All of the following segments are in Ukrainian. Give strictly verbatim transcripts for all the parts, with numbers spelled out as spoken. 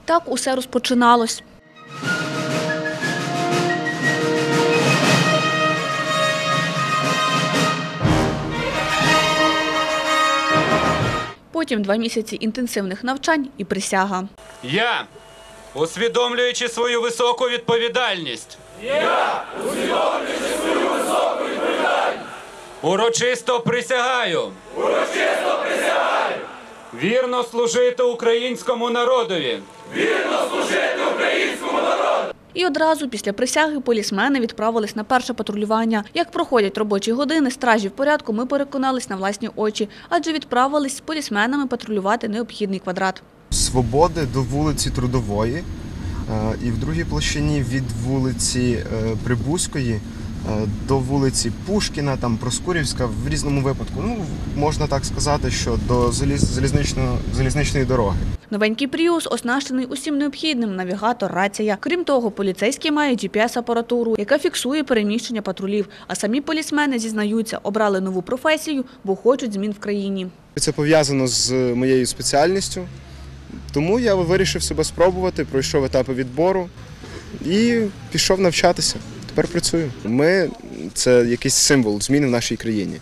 Так усе розпочиналось. Потім два місяці інтенсивних навчань і присяга. Я, усвідомлюючи свою високу відповідальність, Я, усвідомлюючи свою високу відповідальність, урочисто присягаю, урочисто присягаю, вірно служити українському народові, вірно служити українському народу. І одразу після присяги полісмени відправились на перше патрулювання. Як проходять робочі години стражі в порядку, ми переконались на власні очі, адже відправились з полісменами патрулювати необхідний квадрат. Свободи до вулиці Трудової і в другій площині від вулиці Прибузької до вулиці Пушкіна, там Проскурівська, в різному випадку. Ну, можна так сказати, що до заліз, залізничної, залізничної дороги. Новенький Пріус оснащений усім необхідним – навігатор, рація. Крім того, поліцейські мають джі пі ес-апаратуру, яка фіксує переміщення патрулів. А самі полісмени зізнаються, обрали нову професію, бо хочуть змін в країні. Це пов'язано з моєю спеціальністю, тому я вирішив себе спробувати, пройшов етапи відбору і пішов навчатися. Тепер працюю. Ми – це якийсь символ зміни в нашій країні.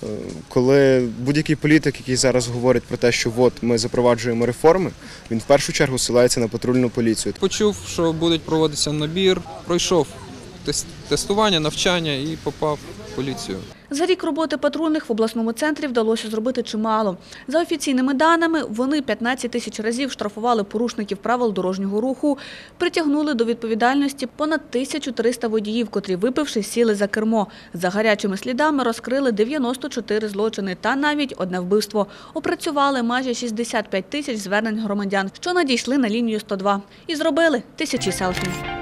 Коли будь-який політик, який зараз говорить про те, що от ми запроваджуємо реформи, він в першу чергу ссилається на патрульну поліцію. Почув, що буде проводитися набір, пройшов тестування, навчання і попав в поліцію. За рік роботи патрульних в обласному центрі вдалося зробити чимало. За офіційними даними, вони п'ятнадцять тисяч разів штрафували порушників правил дорожнього руху, притягнули до відповідальності понад тисячу триста водіїв, котрі, випивши, сіли за кермо. За гарячими слідами розкрили дев'яносто чотири злочини та навіть одне вбивство. Опрацювали майже шістдесят п'ять тисяч звернень громадян, що надійшли на лінію сто два. І зробили тисячі селфі.